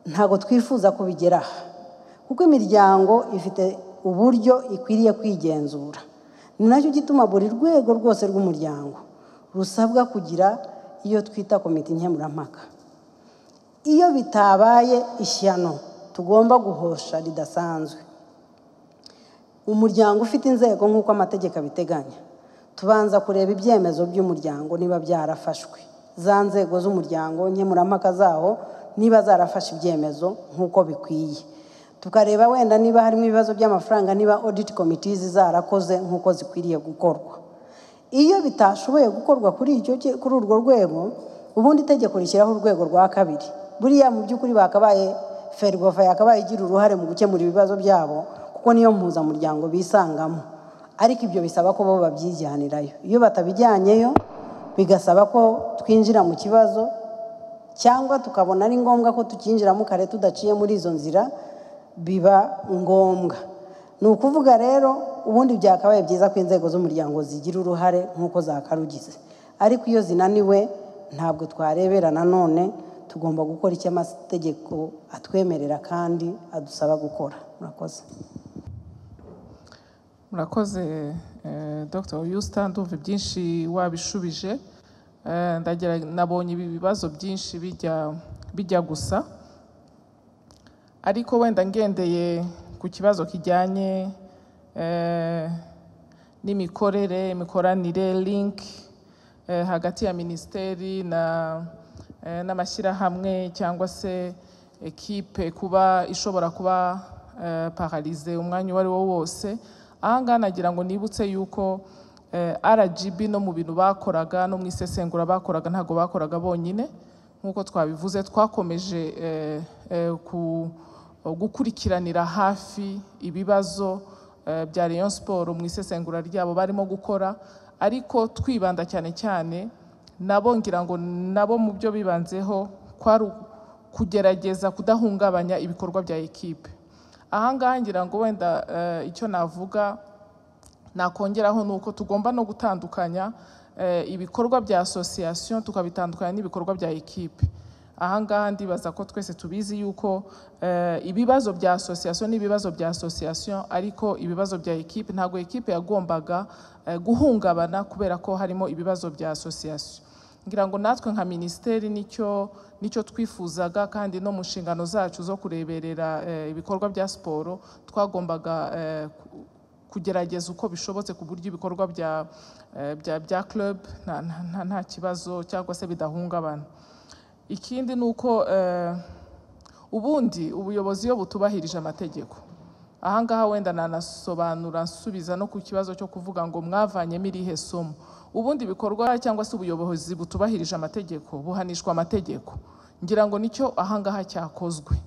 ntago twifuza kubigera kuko imiryango ifite uburyo ikwiriye kwigenzura. Ni nacyo gituma buri rwego rwose rw'umuryango rusabwa kugira iyo twita komite nkemurampaka. Iyo bitabaye ishyano tugomba guhosha ridasanzwe, umuryango ufite inzego nk'uko amategeko abiteganya, tubanza kureba ibyemezo by'umuryango niba byarafashwe, za nzego z'umuryango nkemurampaka zaho niba zarafashe ibyemezo nk'uko bikwiye, tukareba wenda niba harimo ibibazo by'amafaranga, niba audit committees zarakoze nk'uko zikwiriye gukorwa. Iyo bitashoboye gukorwa kuri urwo rwego, ubundi itegeko rishyiraho urwego rwa kabiri. Buriya mu by'ukuri bakabaye Ferwafa yakabaye igira uruhare mu gukemura ibibazo byabo kuko niyo mpuzamuryango bisangamo, ariko ibyo bisaba ko bo babyijyanirayo. Iyo batabijyanyeyo bigasaba ko twinjira mu kibazo, cyangwa tukabona ari ngombwa ko tukinjiramo kare tudaciye muri izo nzira, biba ngombwa. Ni ukuvuga rero ubundi byakabaye byiza ko inzego z'umuryango zigira uruhare nk'uko zakarugize, ariko iyo zinaniwe ntabwo twarebera. Nanone tugomba gukora icyo amategeko atwemerera kandi adusaba gukora. Murakoze. Murakoze Dr. Yusta, ndumva byinshi wabishubije. Nabonye ibi bibazo byinshi bijya gusa, ariko wenda ngendeye ku kibazo kijyanye n'imikoranire link hagati ya minisiteri n'amashyirahamwe cyangwa se ekipe kuba ishobora kuba paralize umwanya uwo ari wo wose. Ahangaha nagira ngo nibutse yuko RGB no mu bintu bakoraga no mu isesengura bakoraga ntabwo bakoraga bonyine. Nk'uko twabivuze, twakomeje gukurikiranira hafi ibibazo bya Rayon Sports mu isesengura ryabo barimo gukora, ariko twibanda cyane cyane nabo, ngira ngo nabo mu byo bibanzeho kwari kugerageza kudahungabanya ibikorwa bya ekipe. Ahangaha ngira ngo wenda icyo navuga nakongeraho nuko tugomba no gutandukanya ibikorwa bya association tukabitandukanya n'ibikorwa bya ekipe. Ahangaha ndibaza ko twese tubizi yuko ibibazo bya association n'ibibazo bya association, ariko ibibazo bya ekipe ntabwo ekipe yagombaga guhungabana kubera ko harimo ibibazo bya association. Ngira ngo natwe nka ministeri nicyo twifuzaga, kandi no mu nshingano zacu zo kureberera ibikorwa bya siporo twagombaga kugerageza uko bishobotse ku buryo ibikorwa bya club nta kibazo cyangwa se bidahungabana. Ikindi nuko ubundi ubuyobozi iyo butubahirije amategeko, ahangaha wenda nanasobanura nsubiza no ku kibazo cyo kuvuga ngo mwavanyemo irihe somo. Ubundi ibikorwa cyangwa se ubuyobozi butubahirije amategeko buhanishwa amategeko. Ngira ngo nicyo ahangaha cyakozwe.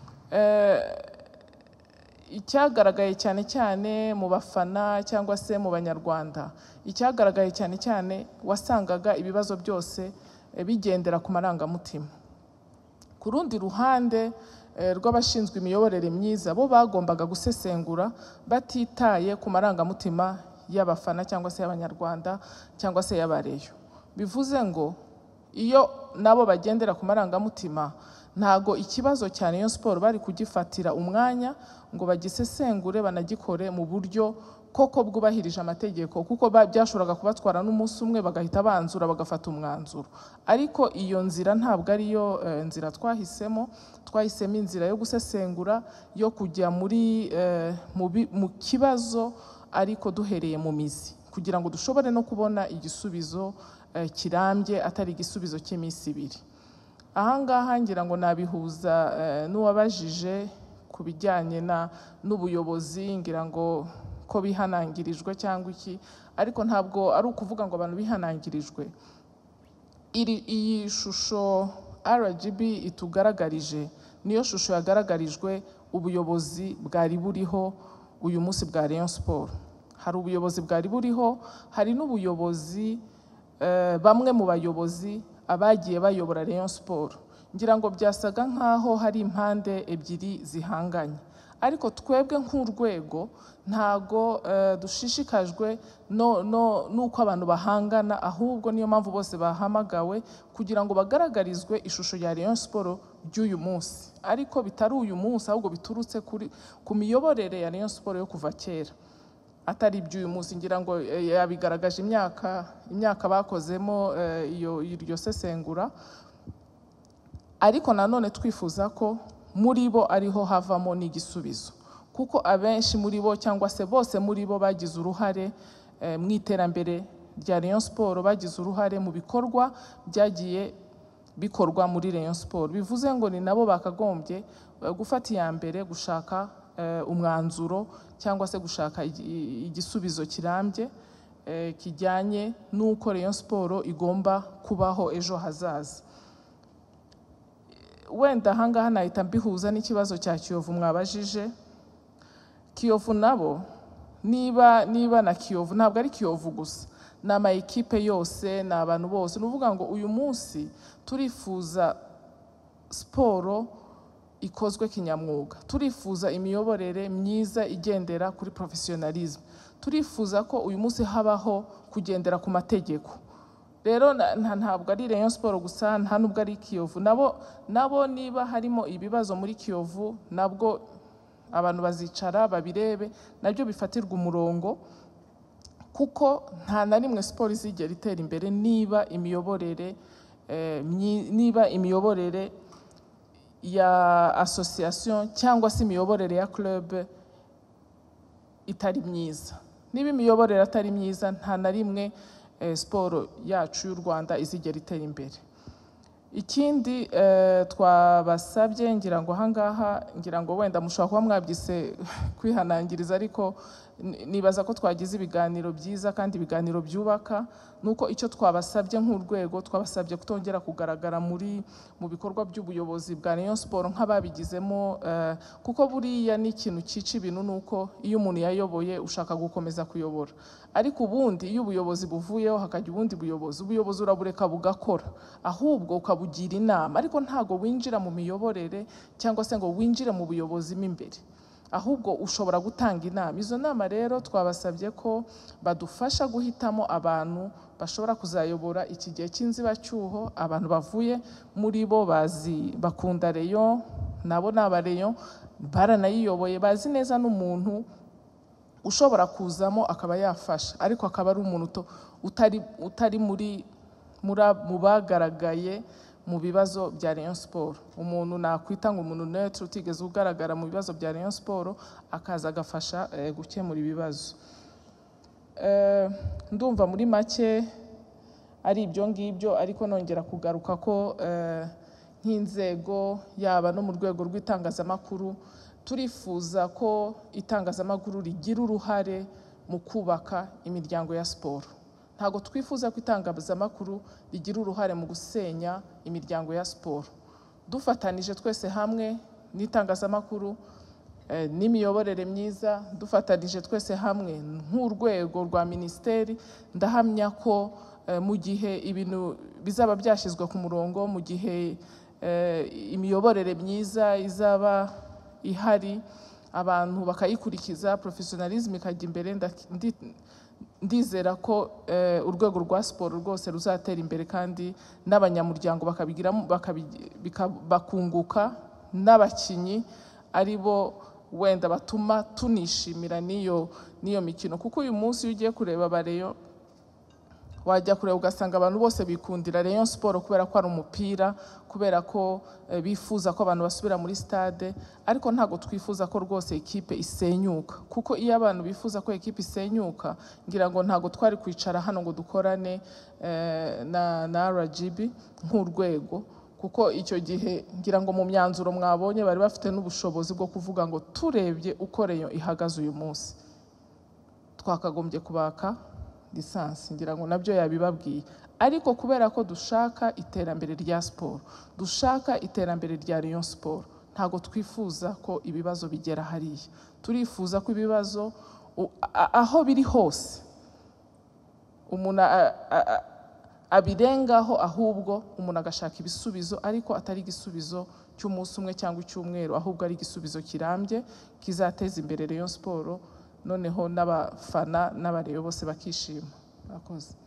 Icyagaragaye cyane cyane mu bafana cyangwa se mu banyarwanda, icyagaragaye cyane cyane wasangaga ibibazo byose bigendera ku marangamutima. Ku rundi ruhande rw'abashinzwe imiyoborere myiza, bo bagombaga gusesengura batitaye ku marangamutima y'abafana cyangwa se y'abanyarwanda cyangwa se y'abareyo. Bivuze ngo iyo nabo bagendera ku marangamutima, ntago ikibazo cya Rayon Sports bari kugifatira umwanya ngo bagisesengure banagikore mu buryo koko bwubahirije amategeko, kuko byashoboraga kubatwara n'umunsi umwe bagahita banzura bagafata umwanzuro. Ariko iyo nzira ntabwo ariyo nzira twahisemo inzira yo gusesengura, yo kujya mu kibazo ariko duhereye mu mizi, kugira ngo dushobore no kubona igisubizo kirambye atari igisubizo cy'iminsi ibiri. Ahangaha ngira ngo nabihuza n'uwabajije ku bijyanye n'ubuyobozi, ngira ngo ko bihanangirijwe cyangwa iki, ariko ntabwo ari ukuvuga ngo abantu bihanangirijwe. Iyi shusho RGB itugaragarije niyo shusho yagaragarijwe ubuyobozi bwari buriho uyu munsi bwa Rayon Sports. Hari ubuyobozi bwari buriho, hari n'ubuyobozi bamwe mu bayobozi abagiye bayobora Rayon Sports. Ngira ngo byasaga nkaho hari impande ebyiri zihanganye, ariko twebwe nk'urwego ntago dushishikajwe nuko abantu bahangana, ahubwo niyo mpamvu bose bahamagawe kugira ngo bagaragarizwe ishusho ya Rayon Sports by'uyu munsi, ariko bitari uyu munsi ahubwo biturutse ku miyoborere ya Rayon Sports yo kuva kera, atari iby'uyu munsi. Ngira ngo yabigaragaje imyaka bakozemo iryo sesengura, ariko nanone twifuza ko muri bo ariho havamo n'igisubizo, kuko abenshi muri bo cyangwa se bose muri bo bagize uruhare mu iterambere rya Rayon Sports, bagize uruhare mu bikorwa byagiye bikorwa muri Rayon Sports. Bivuze ngo ni nabo bakagombye gufata iya mbere gushaka umwanzuro cyangwa se gushaka igisubizo kirambye kijyanye n'uko Rayon Sports igomba kubaho ejo hazaza. Wenda ahangaha nahita mbihuza n'ikibazo cya Kiyovu mwabajije. Kiyovu nabo niba na Kiyovu ntabwo ari Kiyovu gusa, ni ama ekipe yose, ni abantu bose. Ni ukuvuga ngo uyu munsi turifuza siporo ikozwe kinyamwuga, turifuza imiyoborere myiza igendera kuri professionalism, turifuza ko uyu munsi habaho kugendera ku mategeko. Rero ntabwo ari Rayon Sports gusa, nta nubwo ari Kiyovu. Nabo niba harimo ibibazo muri Kiyovu, nabwo abantu bazicara babirebe, nabyo bifatirwa umurongo, kuko nta na rimwe siporo izigera itera imbere niba imiyoborere ya association cyangwa se imiyoborere ya club itari myiza. Niba imiyoborere atari myiza, nta na rimwe siporo yacu y'u Rwanda izigera itera imbere. Ikindi twabasabye, ngira ngo ahangaha, ngira ngo wenda mushobora kuba mwabyise kwihanangiriza, ariko nibaza ko twagize ibiganiro byiza kandi ibiganiro byubaka. Nuko icyo twabasabye nk'urwego, twabasabye kutongera kugaragara mu bikorwa by'ubuyobozi bwa Rayon Sports nk'ababigizemo, kuko buriya ni ikintu cyica ibintu. Nuko iyo umuntu yayoboye ushaka gukomeza kuyobora, ariko ubundi iyo ubuyobozi buvuyeho hakajya ubundi ubuyobozi urabureka bugakora, ahubwo ukabugira inama, ariko ntago winjira mu miyoborere cyangwa se ngo winjire mu buyobozi mo imbere, ahubwo ushobora gutanga inama. Izo nama rero twabasabye ko badufasha guhitamo abantu bashobora kuzayobora iki gihe cy'inzibacyuho, abantu bavuye muri bo bakunda Rayon, nabo ni aba-Rayon, baranayiyoboye, bazi neza n'umuntu ushobora kuzamo akaba yafasha, ariko akaba ari umuntu utari mu bagaragaye mu bibazo bya Rayon Sports. Umuntu nakwita ngo umuntu neutre, utigeze ugaragara mu bibazo bya Rayon Sports, akaza agafasha gukemura ibibazo. Ndumva muri make ari ibyo ngibyo, ariko nongera kugaruka ko nk'inzego yaba no mu rwego rw'itangazamakuru, turifuza ko itangazamakuru rigira uruhare mu kubaka imiryango ya siporo. Ntabwo twifuza ko itangazamakuru rigira uruhare mu gusenya imiryango ya siporo. Dufatanije twese hamwe n'itangazamakuru n'imiyoborere myiza, dufatanije twese hamwe nk'urwego rwa minisiteri, ndahamya ko mu gihe ibintu bizaba byashyizwe ku murongo, mu gihe imiyoborere myiza izaba ihari, abantu bakayikurikiza, professionalism ikajya imbere, ndizera ko urwego rwa siporo rwose ruzatera imbere, kandi n'abanyamuryango bakunguka, n'abakinnyi ari bo wenda batuma tunishimira n'iyo mikino. Kuko uyu munsi iyo ugiye kureba aba-Rayon, wajya kureba ugasanga abantu bose bikundira Rayon Sports kubera ko ari umupira, kubera ko bifuza ko abantu basubira muri stade, ariko ntago twifuza ko rwose ekipe isenyuka. Kuko iyo abantu bifuza ko ekipe isenyuka, ngira ngo ntago twari kwicara hano ngo dukorane na RGB nk'urwego, kuko icyo gihe ngira ngo mu myanzuro mwabonye bari bafite n'ubushobozi bwo kuvuga ngo turebye uko Rayon ihagaze uyu munsi, twakagombye kubaka lisansi, ngira ngo nabyo yabibabwiye. Ariko kubera ko dushaka iterambere rya siporo, dushaka iterambere rya Rayon Sports, ntago twifuza ko ibibazo bigera hariya. Turifuza ko ibibazo aho biri hose umuntu abirengaho, ahubwo umuntu agashaka ibisubizo, ariko atari igisubizo cy'umunsi umwe cyangwa icyumweru, ahubwo ari igisubizo kirambye kizateza imbere Rayon Sports, noneho n'abafana n'abareba bose bakishima. Murakoze.